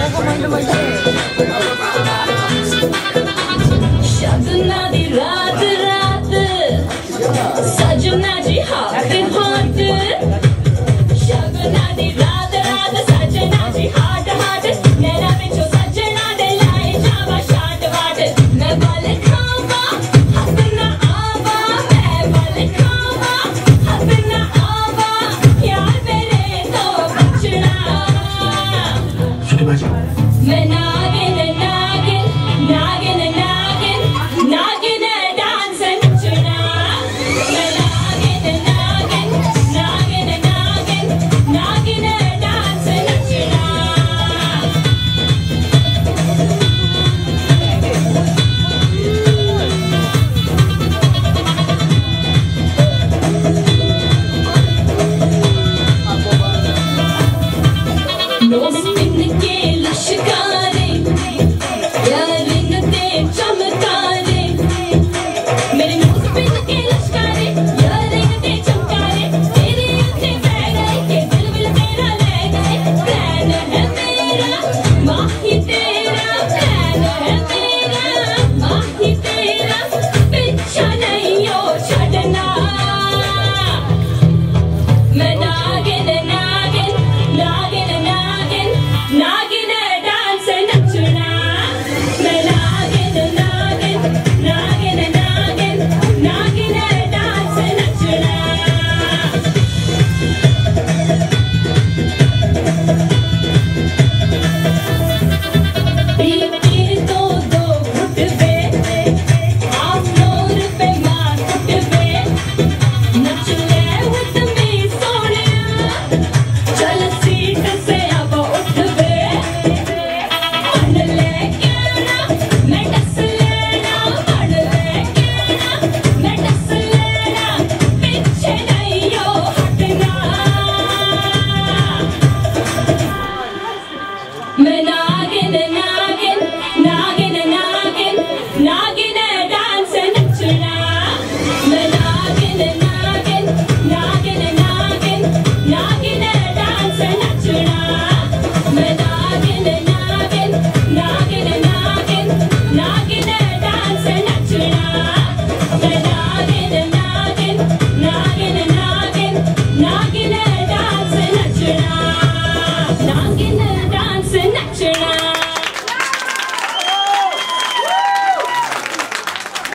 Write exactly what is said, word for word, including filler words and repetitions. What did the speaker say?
शबना दी रात रात सजना जी हाथ हाथ शबना दी रात रात सजना जी हाथ हाथ नैना बिचो सजना दे लाए जावा शाट वाट मैं बल खावा हथ ना आवा मैं बल खावा हथ ना आवा यार मेरे तो बचना मैं नागिन नागिन नागिन नागिन नागिन डांस नचना मैं नागिन नागिन नागिन नागिन नागिन डांस नचना नौ दिन के लश्कर